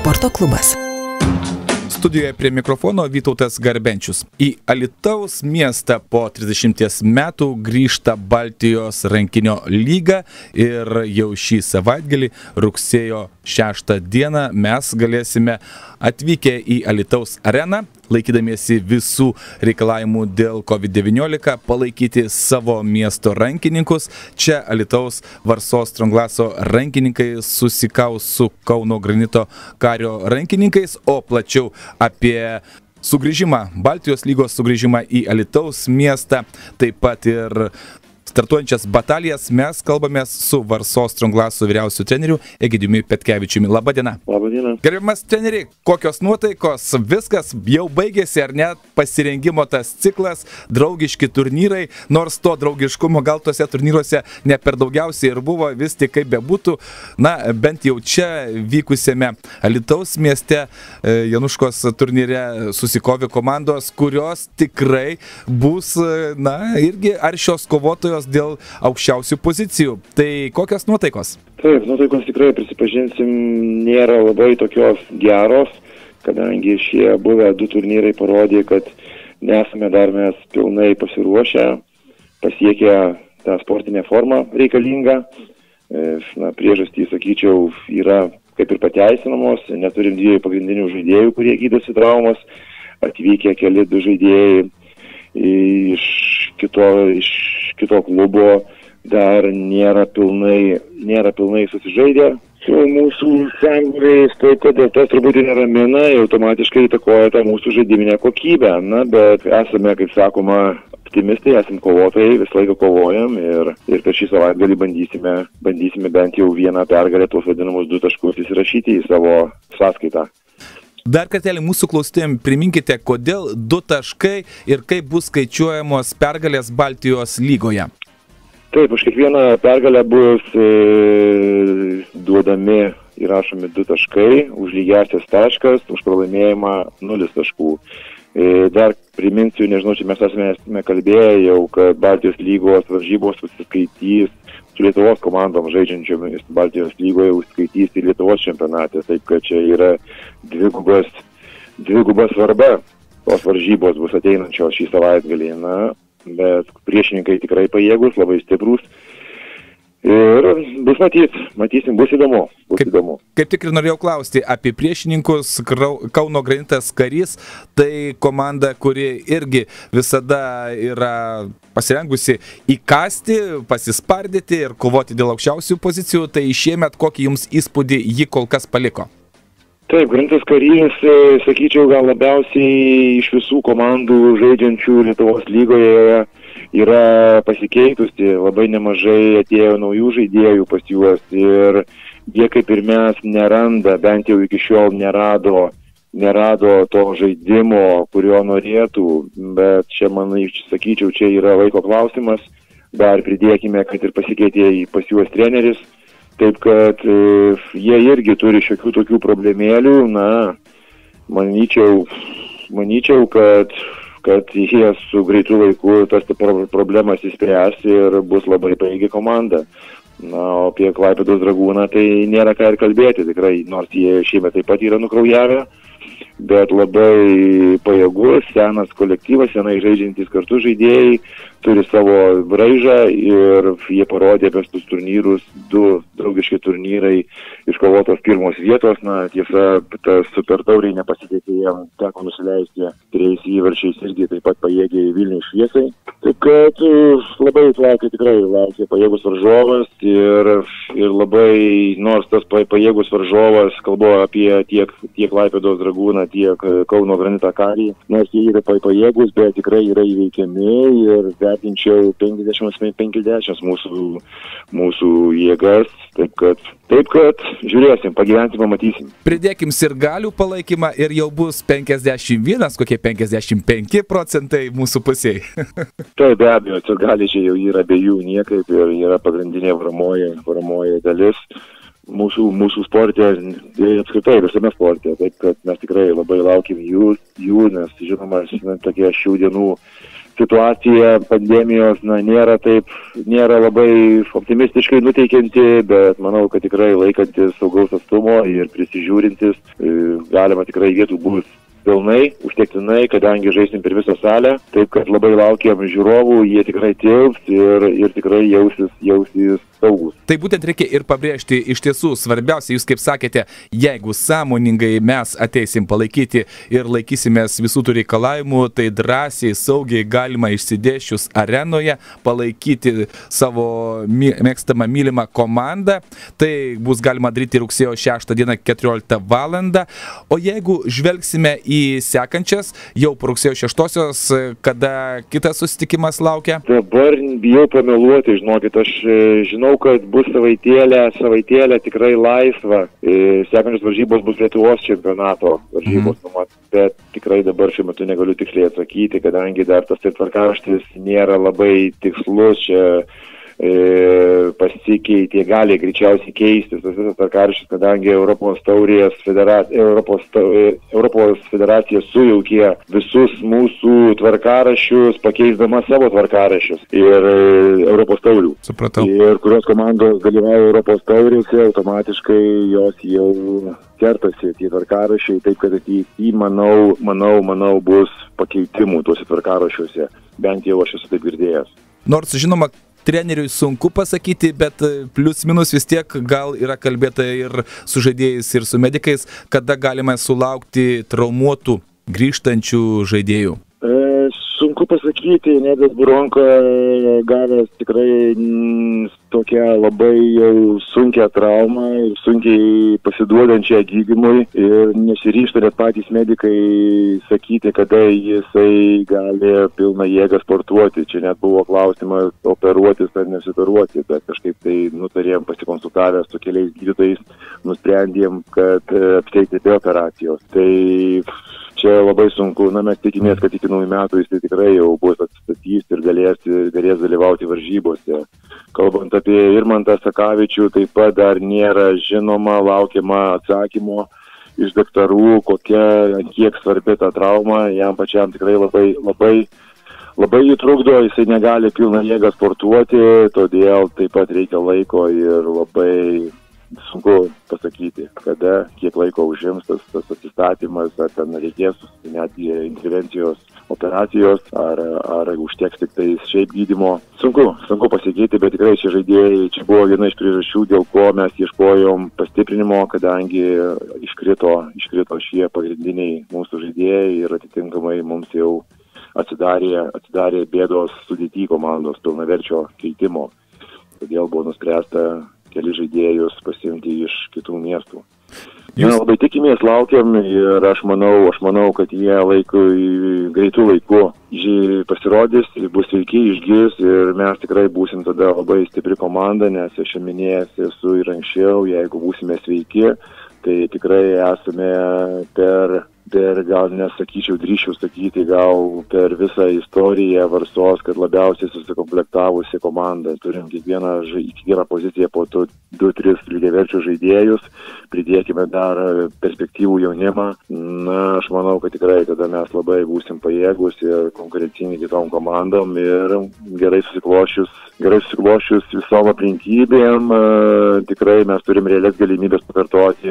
sporto klubas. Studijoje prie mikrofono Vytautas Garbenčius. Į Alytaus miestą po 30 metų grįžta Baltijos rankinio lyga ir jau šį savaitgalį, rugsėjo 6 dieną, mes galėsime atvykę į Alytaus areną, laikydamiesi visų reikalavimų dėl COVID-19, palaikyti savo miesto rankininkus. Čia Alytaus Varsos Stronglaso rankininkai susikaus su Kauno Granito Kario rankininkais, o plačiau apie sugrįžimą, Baltijos lygos sugrįžimą į Alytaus miestą, taip pat ir startuojančias batalijas mes kalbamės su Varsos Stronglaso vyriausiu treneriu Egidijumi Petkevičiumi. Labą dieną. Labą dieną. Gerbiamas treneri, kokios nuotaikos? Viskas jau baigėsi, ar ne? Pasirengimo tas ciklas, draugiški turnyrai, nors to draugiškumo gal tose turnyruose ne per daugiausiai ir buvo, vis tik kaip bebūtų, na, bent jau čia vykusiame Alytaus mieste Januškos turnyre susikovė komandos, kurios tikrai bus, na, irgi aršios kovotojos dėl aukščiausių pozicijų. Tai kokios nuotaikos? Taip, nuotaikos tikrai, prisipažinsim, nėra labai tokios geros, kadangi šie buvę du turnyrai parodė, kad nesame dar mes pilnai pasiruošę, pasiekę tą sportinę formą reikalingą. Na, priežastys, sakyčiau, yra kaip ir pateisinamos, neturim dviejų pagrindinių žaidėjų, kurie gydosi traumas, atvykę keli du žaidėjai iš kito klubo dar nėra pilnai susižaidę su mūsų sąjungais, taip kad tas turbūt neramina ir automatiškai įtakoja tą mūsų žaidiminę kokybę. Na, bet esame, kaip sakoma, optimistai, esame kovotojai, visą laiką kovojam ir per šį savaitgalį bandysime bent jau vieną pergalę, tuos vadinamus 2 taškus įsirašyti į savo sąskaitą. Dar kartelį mūsų klausytojams priminkite, kodėl 2 taškai ir kaip bus skaičiuojamos pergalės Baltijos lygoje. Taip, už kiekvieną pergalę bus duodami, įrašomi 2 taškai, už lygiąsias taškas, už pralaimėjimą 0 taškų. Dar priminsiu, nežinau, čia mes esame kalbėję jau, kad Baltijos lygos varžybos užsiskaitys su Lietuvos komandom žaidžiančiomis Baltijos lygoje, užskaitys į Lietuvos čempionatę. Taip, kad čia yra dviguba svarba. Tos varžybos bus ateinančios šį savaitgalį. Na, bet priešininkai tikrai pajėgus, labai stiprus. Ir bus matysim, bus įdomu. Kaip tik ir norėjau klausti apie priešininkus. Kauno Granitas Karys, tai komanda, kuri irgi visada yra pasirengusi įkasti, pasispardyti ir kovoti dėl aukščiausių pozicijų. Tai šiemet kokį jums įspūdį ji kol kas paliko? Taip, Granitas Karys, sakyčiau, gal labiausiai iš visų komandų žaidžiančių Lietuvos lygoje yra pasikeitusi, labai nemažai atėjo naujų žaidėjų pas juos ir jie kaip ir mes neranda, bent jau iki šiol nerado to žaidimo, kurio norėtų, bet čia, sakyčiau, čia yra laiko klausimas, dar pridėkime, kad ir pasikeitė pas juos treneris, taip kad jie irgi turi šiokių tokių problemėlių, na, manyčiau, kad jie su greitu laiku tas problemas įspręs ir bus labai pajėgi komanda. Na, o apie Klaipėdos Dragūną tai nėra ką ir kalbėti, tikrai, nors jie šiemet taip pat yra nukraujavę, bet labai pajėgus, senas kolektyvas, senai žaidžiantys kartu žaidėjai, turi savo braižą ir jie parodė apie tus turnyrus, 2 draugiški turnyrai, iškovotos pirmos vietos, na, tiesa, tas super tauriai nepasitikė, jam teko nusileisti 3 įvarčiais irgi taip pat pajėgiai Vilniui Šviesai. Taip kad labai laukia pajėgus varžovas ir labai, nors tas pajėgus varžovas, kalbu apie tiek Klaipėdos Dragūną, tiek Kauno Granitą Karį, nors jie yra pajėgus, bet tikrai yra įveikiami ir vertinčiau 50-50 mūsų jėgas, taip kad žiūrėsim, pagyvensim, pamatysim. Pridėkim sirgalių palaikymą ir jau bus 51, kokie 55% mūsų pusėje. Taip, be abejo, sirgaliai čia jau yra abiejų niekaip ir yra pagrindinė varomoji dalis mūsų sporte ir apskritai visame sporte, taip kad mes tikrai labai laukim jų, nes žinoma, tokie šių dienų situacija pandemijos, nėra labai optimistiškai nuteikianti, bet manau, kad tikrai laikantis saugaus atstumo ir prisižiūrintis, galima tikrai vietų bus pilnai, užtektinai, kadangi žaisim per visą salę, taip kad labai laukiam žiūrovų, jie tikrai tilps ir tikrai jausis saugus. Tai būtent reikia ir pabrėžti, iš tiesų svarbiausia, jūs kaip sakėte, jeigu sąmoningai mes ateisim palaikyti ir laikysimės visų tų reikalavimų, tai drąsiai, saugiai galima išsidėsčius arenoje palaikyti savo mėgstamą mylimą komandą. Tai bus galima daryti rugsėjo 6 dieną 14 valandą. O jeigu žvelgsime į sekančias, jau po rugsėjo 6-osios, kada kitas susitikimas laukia? Dabar bijau pameluoti, žinokit, aš žinau, kad bus savaitėlė tikrai laisva. Sekančios varžybos bus Lietuvos čempionato varžybos, bet tikrai dabar šiuo metu negaliu tiksliai atsakyti, kadangi dar tas tvarkaraštis nėra labai tikslus, čia pasikeitė, gali greičiausiai keistis tas visas tvarkaraštis, kadangi Europos federacija sujaukė visus mūsų tvarkaraščius, pakeisdama savo tvarkaraščius ir Europos taurių. Supratau. Ir kurios komandos dalyvauja Europos taurėse, automatiškai jos jau kertasi tie tvarkaraščiai, taip kad ateityje, manau, bus pakeitimų tuose tvarkaraščiuose. Bent jau aš esu taip girdėjęs. Nors, žinoma, treneriui sunku pasakyti, bet plius minus vis tiek gal yra kalbėta ir su žaidėjais, ir su medikais, kada galime sulaukti traumuotų grįžtančių žaidėjų. Sunku pasakyti, Nedas Buronka gavęs tikrai tokią labai jau sunkią traumą ir sunkiai pasiduodančią gydymui ir nesiryžta net patys medikai sakyti, kada jisai gali pilną jėgą sportuoti. Čia net buvo klausimas operuotis ar nesioperuoti, bet kažkaip tai nutarėm pasikonsultavę su keliais gydytojais, nusprendėm, kad apsteigti be operacijos. Tai čia labai sunku, mes tikimės, kad iki naujų metų jis tikrai jau bus atsistatys ir galės dalyvauti varžybose. Kalbant apie Irmantą Sakavičių, taip pat dar nėra žinoma, laukiama atsakymo iš daktarų, kiek svarbi ta trauma, jam pačiam tikrai labai jį trukdo, jisai negali pilną jėgą sportuoti, todėl taip pat reikia laiko ir labai sunku pasakyti, kada, kiek laiko užims tas atsistatymas, ar ten reikės netgi intervencijos, operacijos, ar užteks tik tai šiaip gydymo. Sunku pasakyti, bet tikrai šie žaidėjai, čia buvo viena iš priežasčių, dėl ko mes ieškojom pastiprinimo, kadangi iškrito šie pagrindiniai mūsų žaidėjai ir atitinkamai mums jau atsidarė bėdos sudėty komandos pilnaverčio keitimo. Todėl buvo nuspręsta keli žaidėjus pasiimti iš kitų miestų. Labai tikimės, laukiam ir aš manau, kad jie greitų laiku pasirodys, bus sveiki, išgis ir mes tikrai būsim tada labai stipri komanda, nes aš minėjęs esu ir anksčiau, jeigu būsime sveiki, tai tikrai esame per gal nesakyčiau, drįsčiau sakyti, gal per visą istoriją Varsos, kad labiausiai susikomplektavusi komanda. Turim kiekvieną poziciją po 2-3 lygiaverčius žaidėjus, pridėkime dar perspektyvų jaunimą. Aš manau, kad tikrai tada mes labai būsim pajėgus ir konkurencingi kitom komandom ir gerai susiklošius visom aplinkybėm, tikrai mes turim realias galimybės pakartoti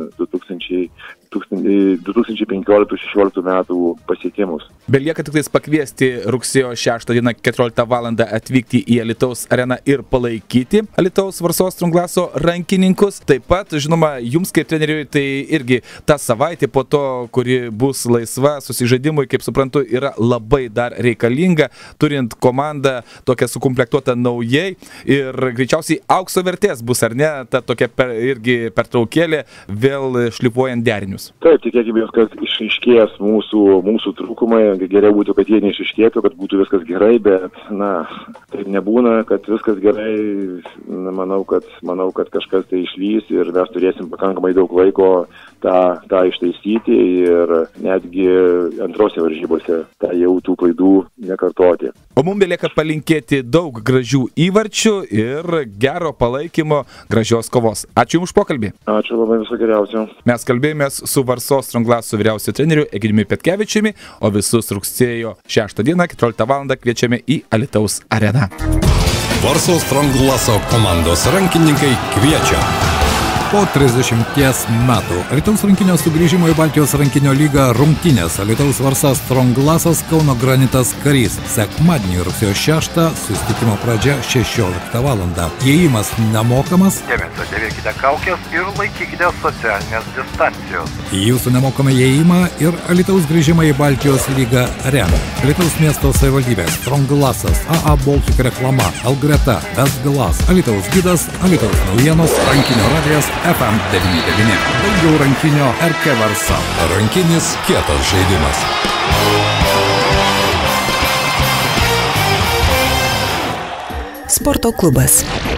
2015-2016 metų pasiekimus. Belieka tik tais pakviesti rugsėjo 6 dieną 14 valandą atvykti į Alytaus areną ir palaikyti Alytaus Varsos Strunglaso rankininkus. Taip pat, žinoma, jums kaip treneriui tai irgi ta savaitė po to, kuri bus laisva susižaidimui, kaip suprantu, yra labai dar reikalinga, turint komandą tokią sukomplektuotą naujai ir greičiausiai aukso vertės bus, ar ne, ta tokia irgi pertraukėlė vėl šlifuojant derinius. Taip, tikėkime, kad išaiškės mūsų trūkumai, geriau būtų, kad jie neišaiškėtų, kad būtų viskas gerai, bet, taip nebūna, kad viskas gerai, manau, kad kažkas tai išlys ir mes turėsim pakankamai daug laiko tą ištaisyti ir netgi antrose varžybose jau tų klaidų nekartoti. O mums belieka palinkėti daug gražių įvarčių ir gero palaikymo, gražios kovos. Ačiū Jums už pokalbį. Ačiū labai, viso geriausio. Mes kalbėjomės su Varsos Varsos Stronglaso vyriausiu treneriu Egidijumi Petkevičiumi, o visus rugsėjo 6 dieną 14 val. Kviečiame į Alytaus areną. Varsos Stronglaso komandos rankininkai kviečia. Po 30 metų Alytaus rankinio sugrįžimo į Baltijos rankinio lygą rungtynės Alytaus Varsas Stronglasas Kauno Granitas Karys. Sekmadienį rugsėjo 6 susitikimo pradžia 16 val. Įėjimas nemokamas. Dėmesio, dėvėkite kaukės ir laikykite socialinės distancijos. Jūsų nemokamą įėjimą ir Alytaus grįžimą į Baltijos lygą remia Alytaus miesto savivaldybė, Stronglasas, AA Baltic reklama, Algreta, Vesglas, Alytaus gidas, Alytaus naujienos, rankinio radijas FM99. Daugiau rankinio RK Varsa. Rankinis kietas žaidimas. Sporto klubas.